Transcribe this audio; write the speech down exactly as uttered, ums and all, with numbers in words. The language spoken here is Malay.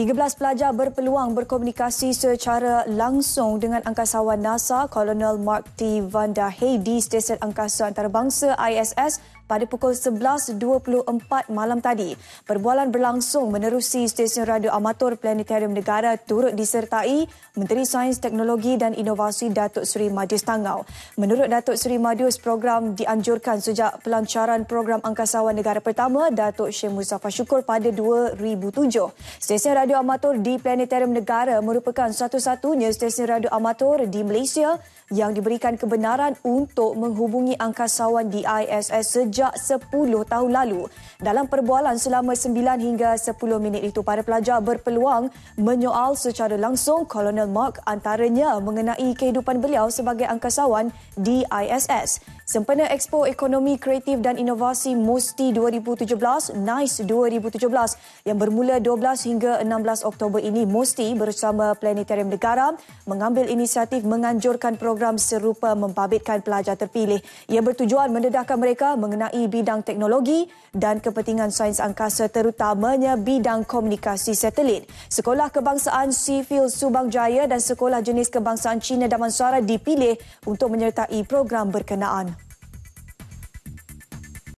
tiga belas pelajar berpeluang berkomunikasi secara langsung dengan angkasawan NASA Kolonel Mark T. Vanda Hey di Stesen Angkasa Antarabangsa I S S pada pukul sebelas dua puluh empat malam tadi. Perbualan berlangsung menerusi stesen radio amatur Planetarium Negara turut disertai Menteri Sains, Teknologi dan Inovasi Datuk Seri Madius Tangau. Menurut Datuk Seri Madius, program dianjurkan sejak pelancaran program angkasawan negara pertama Datuk Syed Muzaffar Shukr pada dua ribu tujuh. Stesen radio amatur di Planetarium Negara merupakan satu-satunya stesen radio amatur di Malaysia yang diberikan kebenaran untuk menghubungi angkasawan di I S S sejak sepuluh tahun lalu. Dalam perbualan selama sembilan hingga sepuluh minit itu, para pelajar berpeluang menyoal secara langsung Kolonel Mark, antaranya mengenai kehidupan beliau sebagai angkasawan di I S S. Sempena Expo Ekonomi Kreatif dan Inovasi MUSTI dua ribu tujuh belas, NICE dua ribu tujuh belas yang bermula dua belas hingga enam belas Oktober ini, MUSTI bersama Planetarium Negara mengambil inisiatif menganjurkan program serupa membabitkan pelajar terpilih. Ia bertujuan mendedahkan mereka mengenai bidang teknologi dan kepentingan sains angkasa, terutamanya bidang komunikasi satelit. Sekolah Kebangsaan Sivil Subang Jaya dan Sekolah Jenis Kebangsaan Cina Damansara dipilih untuk menyertai program berkenaan.